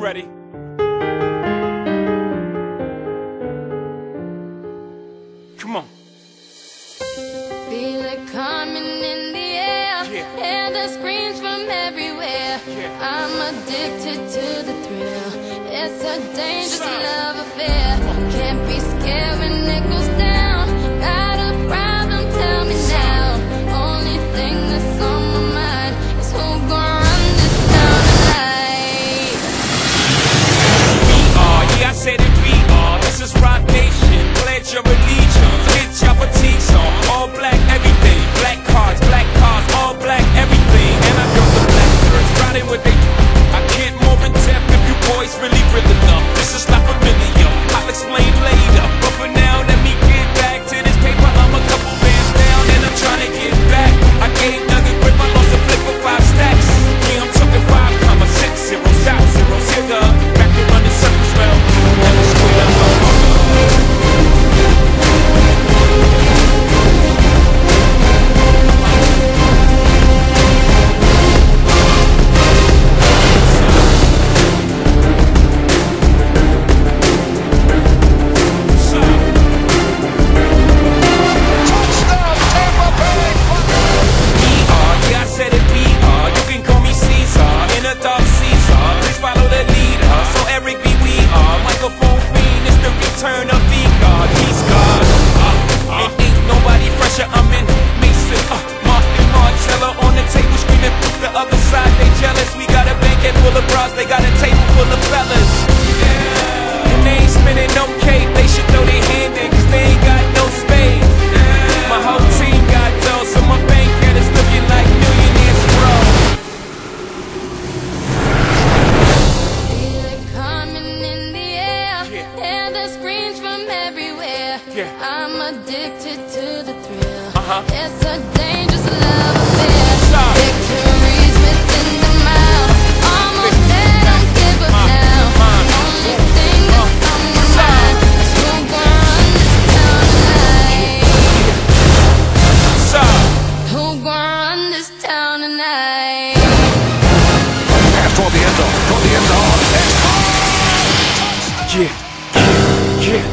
ready. Come on. Feel it coming in the air. Hear the screams from everywhere. I'm addicted to the thrill. It's a dangerous love affair. Can't be scared when it goes down. Got a problem, tell me now. Only thing that's on my mind is who gon' run this town tonight. We are, yeah, I said it, we are. This is Rock Nation. Pledge your allegiance. Get your fatigues on. All black, everything. Black cars, all black, everything. And I know the black girls riding with they. I can't more in depth if you boys really real enough. This is not familiar. I'll explain later. But for now, let me get back to this paper. I'm a couple bands down and I'm trying to get back. I gave Nugget with my loss a flip for 5 stacks. Yeah, I'm talking 5,6 zeros out, zeros here. Back to running circles, well, and the square. They got a table full of fellas, and they ain't spending no cake. They should throw their hand in, cause they ain't got no space. My whole team got dough, so my bank account is looking like millionaires, bro. Feel it coming in the air. Hear the screams from everywhere. I'm addicted to the thrill. It's a dangerous love affair. Victories within the mile. Almost there, don't give up now. Only thing that's on my mind is who gon' run this town tonight. Who gon' run this town tonight? Pass toward the end zone. Toward the end zone. It's Yeah.